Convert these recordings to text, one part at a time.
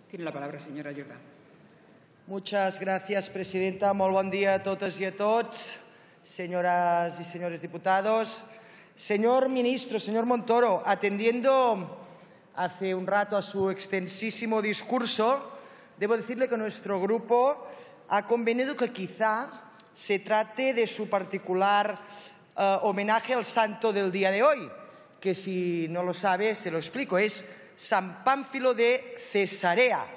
Tiene la palabra, señora Jordà. Muchas gracias, presidenta. Molt bon dia a totes y a tots, señoras y señores diputados. Señor ministro, señor Montoro, atendiendo hace un rato a su extensísimo discurso, debo decirle que nuestro grupo ha convenido que quizá se trate de su particular homenaje al santo del día de hoy, que si no lo sabe, se lo explico, es San Pánfilo de Cesarea,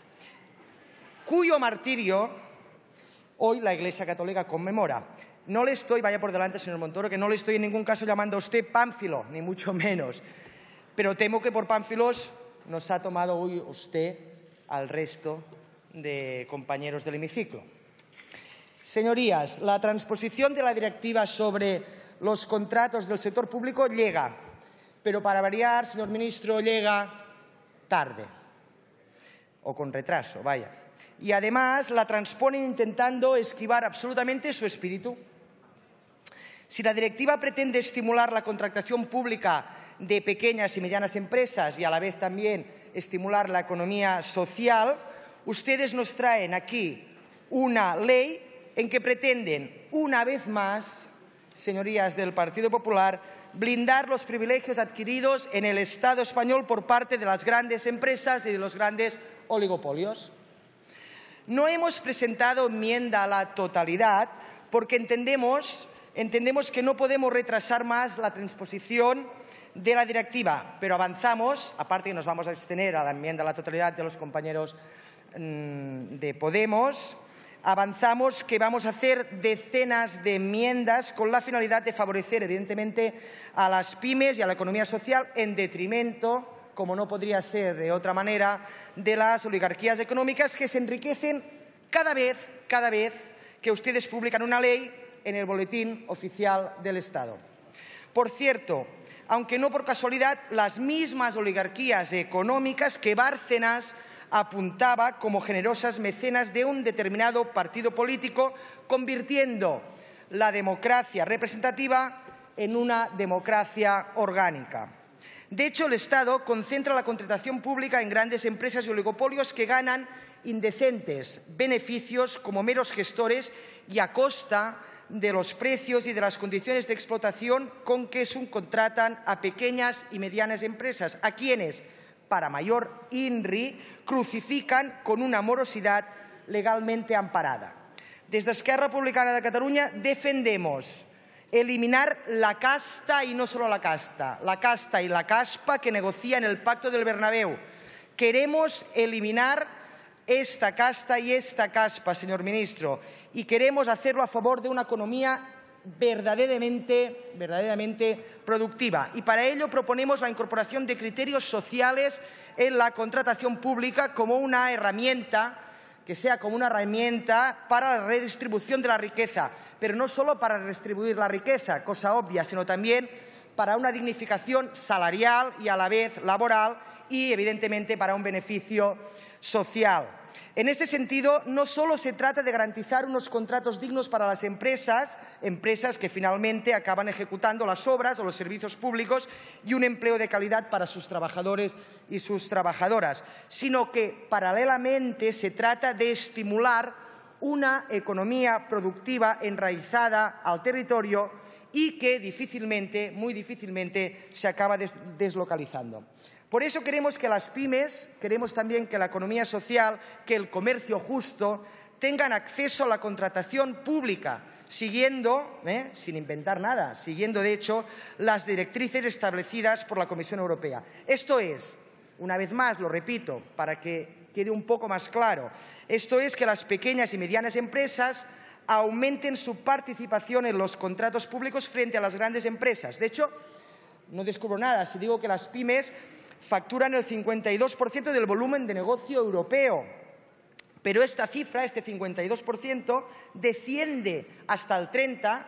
cuyo martirio hoy la Iglesia Católica conmemora. No le estoy, vaya por delante, señor Montoro, que no le estoy en ningún caso llamando a usted Pánfilo, ni mucho menos, pero temo que por Pánfilos nos ha tomado hoy usted al resto de compañeros del hemiciclo. Señorías, la transposición de la directiva sobre los contratos del sector público llega, pero para variar, señor ministro, llega tarde o con retraso, vaya. Y además la transponen intentando esquivar absolutamente su espíritu. Si la directiva pretende estimular la contratación pública de pequeñas y medianas empresas y a la vez también estimular la economía social, ustedes nos traen aquí una ley en que pretenden, una vez más, señorías del Partido Popular, blindar los privilegios adquiridos en el Estado español por parte de las grandes empresas y de los grandes oligopolios. No hemos presentado enmienda a la totalidad porque entendemos que no podemos retrasar más la transposición de la directiva, pero avanzamos, aparte que nos vamos a abstener a la enmienda a la totalidad de los compañeros de Podemos, avanzamos que vamos a hacer decenas de enmiendas con la finalidad de favorecer, evidentemente, a las pymes y a la economía social en detrimento, como no podría ser de otra manera, de las oligarquías económicas que se enriquecen cada vez que ustedes publican una ley en el Boletín Oficial del Estado. Por cierto, aunque no por casualidad, las mismas oligarquías económicas que Bárcenas apuntaba como generosas mecenas de un determinado partido político, convirtiendo la democracia representativa en una democracia orgánica. De hecho, el Estado concentra la contratación pública en grandes empresas y oligopolios que ganan indecentes beneficios como meros gestores y a costa de los precios y de las condiciones de explotación con que subcontratan a pequeñas y medianas empresas, a quienes, para mayor INRI, crucifican con una morosidad legalmente amparada. Desde Esquerra Republicana de Cataluña defendemos eliminar la casta y no solo la casta y la caspa que negocia en el Pacto del Bernabéu. Queremos eliminar esta casta y esta caspa, señor ministro, y queremos hacerlo a favor de una economía verdaderamente productiva. Y para ello proponemos la incorporación de criterios sociales en la contratación pública como una herramienta, que sea como una herramienta para la redistribución de la riqueza, pero no solo para redistribuir la riqueza, cosa obvia, sino también para una dignificación salarial y a la vez laboral y, evidentemente, para un beneficio social. En este sentido, no solo se trata de garantizar unos contratos dignos para las empresas que finalmente acaban ejecutando las obras o los servicios públicos y un empleo de calidad para sus trabajadores y sus trabajadoras, sino que paralelamente se trata de estimular una economía productiva enraizada al territorio y que muy difícilmente se acaba deslocalizando. Por eso queremos que las pymes, queremos también que la economía social, que el comercio justo tengan acceso a la contratación pública, siguiendo, sin inventar nada, siguiendo de hecho las directrices establecidas por la Comisión Europea. Esto es, una vez más, lo repito, para que quede un poco más claro, esto es que las pequeñas y medianas empresas aumenten su participación en los contratos públicos frente a las grandes empresas. De hecho, no descubro nada si digo que las pymes facturan el 52% del volumen de negocio europeo, pero esta cifra, este 52%, desciende hasta el 30%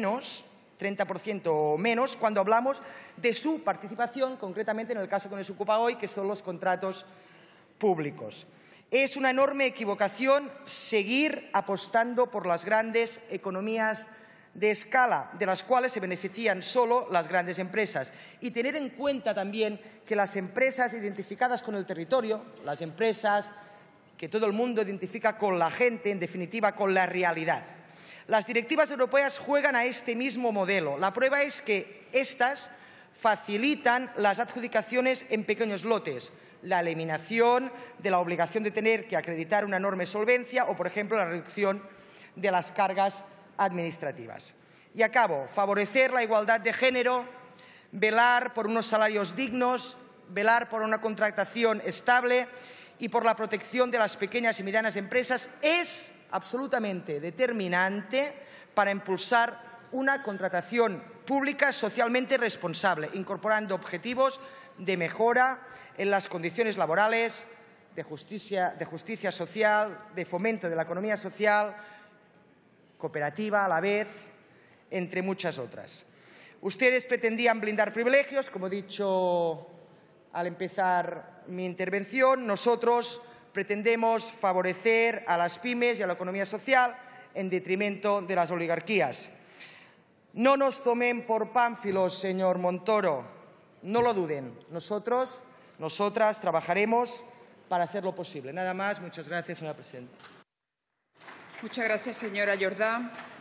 o menos cuando hablamos de su participación, concretamente en el caso que nos ocupa hoy, que son los contratos públicos. Es una enorme equivocación seguir apostando por las grandes economías de escala, de las cuales se benefician solo las grandes empresas. Y tener en cuenta también que las empresas identificadas con el territorio, las empresas que todo el mundo identifica con la gente, en definitiva, con la realidad. Las directivas europeas juegan a este mismo modelo. La prueba es que estas facilitan las adjudicaciones en pequeños lotes, la eliminación de la obligación de tener que acreditar una enorme solvencia o, por ejemplo, la reducción de las cargas administrativas. Y acabo, favorecer la igualdad de género, velar por unos salarios dignos, velar por una contratación estable y por la protección de las pequeñas y medianas empresas es absolutamente determinante para impulsar una contratación pública socialmente responsable, incorporando objetivos de mejora en las condiciones laborales, de justicia social, de fomento de la economía social, cooperativa a la vez, entre muchas otras. Ustedes pretendían blindar privilegios, como he dicho al empezar mi intervención. Nosotros pretendemos favorecer a las pymes y a la economía social en detrimento de las oligarquías. No nos tomen por pánfilos, señor Montoro, no lo duden. Nosotras trabajaremos para hacerlo posible. Nada más. Muchas gracias, señora presidenta. Muchas gracias, señora Jordá.